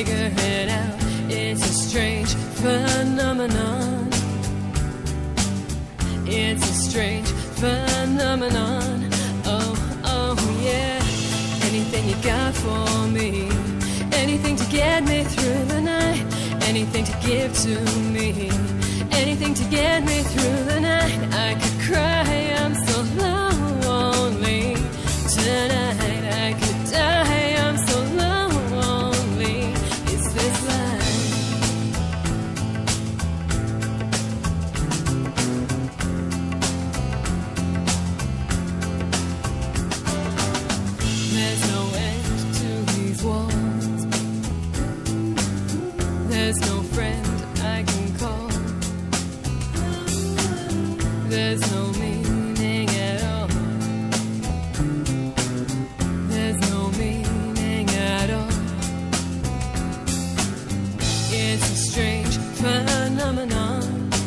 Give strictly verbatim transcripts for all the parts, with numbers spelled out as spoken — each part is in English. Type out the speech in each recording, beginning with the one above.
figure it out. It's a strange phenomenon. It's a strange phenomenon. Oh, oh yeah. Anything you got for me, anything to get me through the night, anything to give to me, anything to get me through the night. I could cry, I'm so lonely tonight. I could die, I'm so lonely. Is this life? There's no end to these walls. There's no friend I can call. There's no meaning at all. There's no meaning at all. It's a strange phenomenon.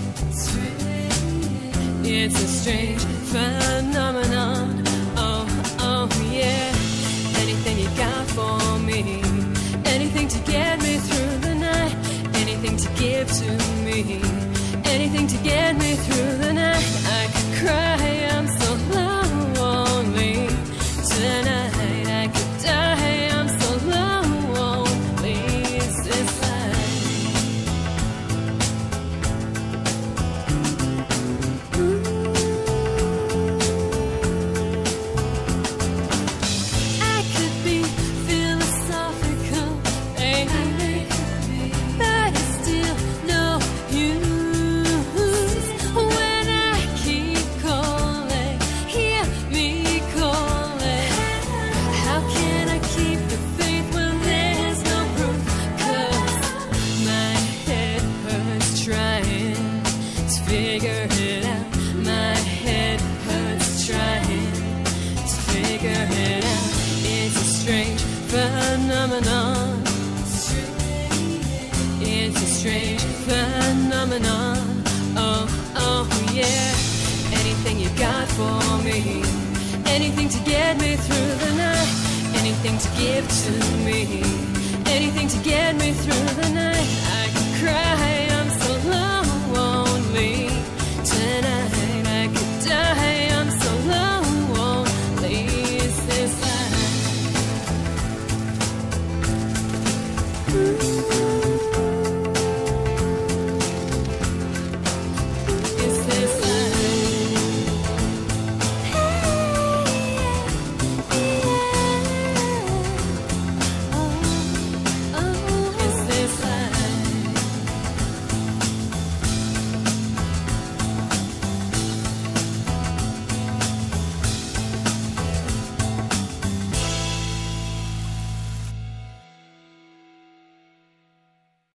It's a strange phenomenon. Oh, oh yeah. Anything you got for me, anything to get me through the night, anything to give to me, anything to get me through the night. I could cry, I'm so lonely tonight. I could die, I'm so lonely. Is this life? I could be philosophical, baby, but it's still no use when I keep calling, hear me calling. How can I keep the faith when there's no proof? 'Cause my head hurts trying to figure it out. My head hurts trying to figure it out. It's a strange phenomenon. It's a strange phenomenon. Oh, oh yeah. Anything you got for me, anything to get me through the night, anything to give to me, anything to get me